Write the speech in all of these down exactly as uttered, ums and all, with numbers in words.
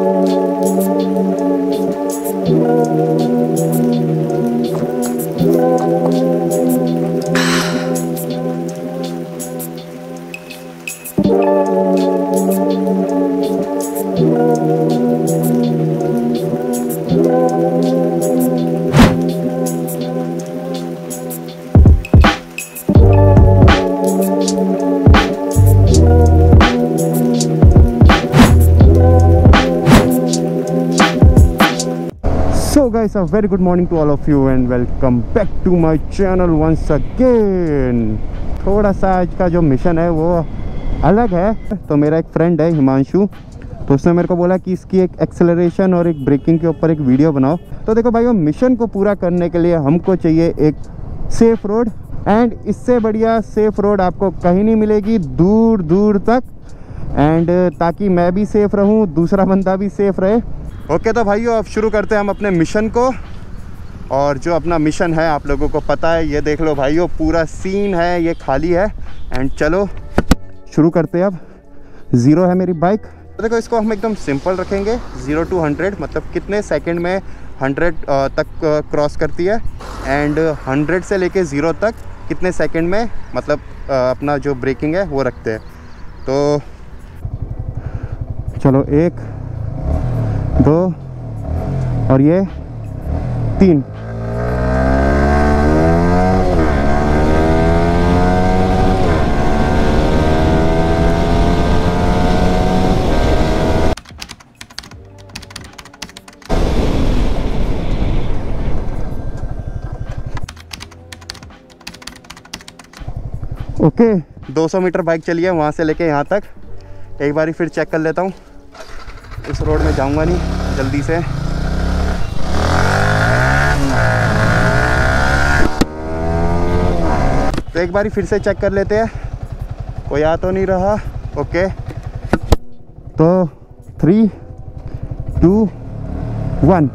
So guys, a very good morning to all of you and welcome back to my channel once again। थोड़ा सा आज का जो mission है वो अलग है। तो मेरा एक फ्रेंड है हिमांशु, तो उसने मेरे को बोला कि इसकी एक एक्सेलरेशन और एक ब्रेकिंग के ऊपर एक वीडियो बनाओ। तो देखो भाई, वो मिशन को पूरा करने के लिए हमको चाहिए एक सेफ रोड, एंड इससे बढ़िया सेफ रोड आपको कहीं नहीं मिलेगी दूर दूर तक, एंड ताकि मैं भी सेफ रहूं, दूसरा बंदा भी सेफ रहे। ओके तो भाइयों, अब शुरू करते हैं हम अपने मिशन को। और जो अपना मिशन है आप लोगों को पता है, ये देख लो भाइयों, पूरा सीन है, ये खाली है। एंड चलो शुरू करते हैं। अब ज़ीरो है मेरी बाइक, तो देखो इसको हम एकदम सिंपल रखेंगे। ज़ीरो टू हंड्रेड मतलब कितने सेकंड में हंड्रेड तक क्रॉस करती है, एंड हंड्रेड से लेके ज़ीरो तक कितने सेकंड में मतलब अपना जो ब्रेकिंग है वो रखते हैं। तो चलो, एक दो और ये तीन। ओके, दो सौ मीटर बाइक चली है वहाँ से लेके यहाँ तक। एक बारी फिर चेक कर लेता हूँ, इस रोड में जाऊंगा नहीं जल्दी से। तो एक बारी फिर से चेक कर लेते हैं, कोई आ तो नहीं रहा। ओके, तो three two one.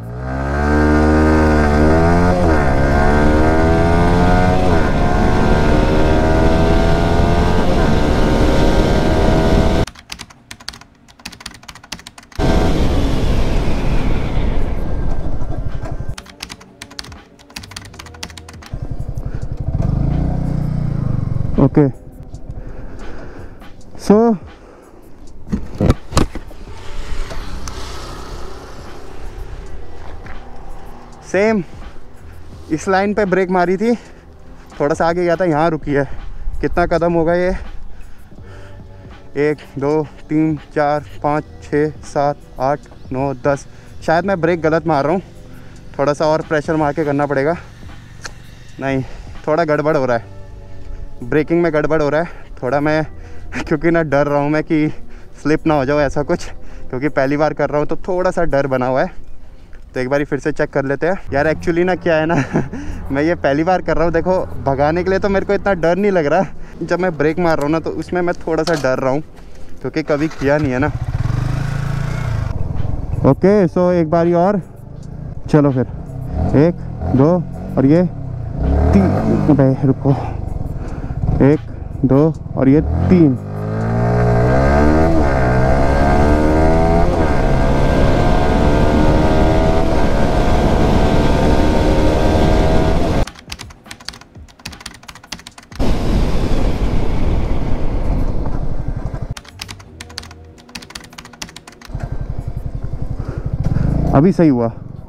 Okay, so same इस लाइन पे ब्रेक मारी थी, थोड़ा सा आगे गया था, यहाँ रुकी है। कितना कदम होगा ये? एक दो तीन चार पाँच छः सात आठ नौ दस। शायद मैं ब्रेक गलत मार रहा हूँ, थोड़ा सा और प्रेशर मार के करना पड़ेगा। नहीं, थोड़ा गड़बड़ हो रहा है, ब्रेकिंग में गड़बड़ हो रहा है थोड़ा। मैं क्योंकि ना डर रहा हूँ मैं कि स्लिप ना हो जाओ ऐसा कुछ, क्योंकि पहली बार कर रहा हूँ तो थोड़ा सा डर बना हुआ है। तो एक बारी फिर से चेक कर लेते हैं। यार एक्चुअली ना क्या है ना मैं ये पहली बार कर रहा हूँ। देखो, भगाने के लिए तो मेरे को इतना डर नहीं लग रहा, जब मैं ब्रेक मार रहा हूँ ना तो उसमें मैं थोड़ा सा डर रहा हूँ, क्योंकि कभी किया नहीं है ना। ओके, सो एक बारी और, चलो फिर। एक दो और ये तीन। रुको, एक दो और ये तीन। अभी सही हुआ।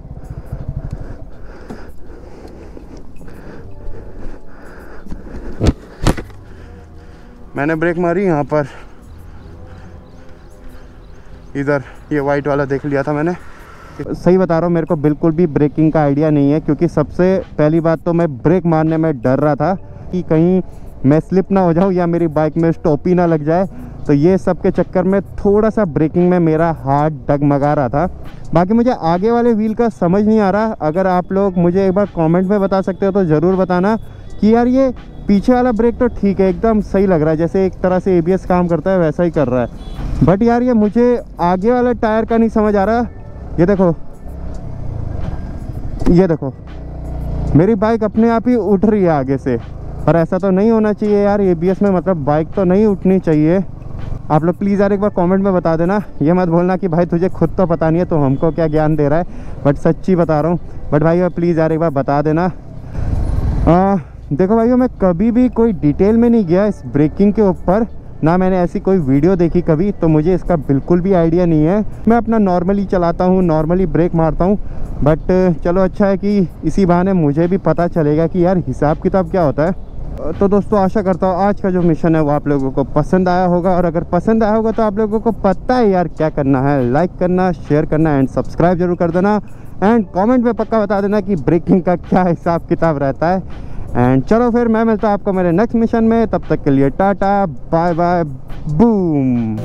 मैंने ब्रेक मारी यहाँ पर, इधर ये वाइट वाला देख लिया था मैंने। सही बता रहा हूँ, मेरे को बिल्कुल भी ब्रेकिंग का आइडिया नहीं है, क्योंकि सबसे पहली बात तो मैं ब्रेक मारने में डर रहा था कि कहीं मैं स्लिप ना हो जाऊँ या मेरी बाइक में स्टॉपी ना लग जाए। तो ये सब के चक्कर में थोड़ा सा ब्रेकिंग में मेरा हाथ डगमगा रहा था। बाकी मुझे आगे वाले व्हील का समझ नहीं आ रहा। अगर आप लोग मुझे एक बार कमेंट में बता सकते हो तो ज़रूर बताना कि यार ये पीछे वाला ब्रेक तो ठीक है, एकदम सही लग रहा है, जैसे एक तरह से एबीएस काम करता है वैसा ही कर रहा है। बट यार ये मुझे आगे वाला टायर का नहीं समझ आ रहा। ये देखो, ये देखो, मेरी बाइक अपने आप ही उठ रही है आगे से, और ऐसा तो नहीं होना चाहिए यार एबीएस में, मतलब बाइक तो नहीं उठनी चाहिए। आप लोग प्लीज़ यार एक बार कमेंट में बता देना। ये मत बोलना कि भाई तुझे खुद तो पता नहीं है तो हमको क्या ज्ञान दे रहा है, बट सच्ची बता रहा हूँ। बट भाई प्लीज़ यार एक बार बता देना। आ, देखो भाइयों, मैं कभी भी कोई डिटेल में नहीं गया इस ब्रेकिंग के ऊपर, ना मैंने ऐसी कोई वीडियो देखी कभी, तो मुझे इसका बिल्कुल भी आइडिया नहीं है। मैं अपना नॉर्मली चलाता हूँ, नॉर्मली ब्रेक मारता हूँ। बट चलो अच्छा है कि इसी बहाने मुझे भी पता चलेगा कि यार हिसाब किताब क्या होता है। तो दोस्तों आशा करता हूँ आज का जो मिशन है वो आप लोगों को पसंद आया होगा, और अगर पसंद आया होगा तो आप लोगों को पता है यार क्या करना है, लाइक करना, शेयर करना एंड सब्सक्राइब जरूर कर देना। एंड कमेंट में पक्का बता देना कि ब्रेकिंग का क्या हिसाब किताब रहता है। एंड चलो फिर मैं मिलता हूँ आपको मेरे नेक्स्ट मिशन में, तब तक के लिए टाटा बाय बाय बूम।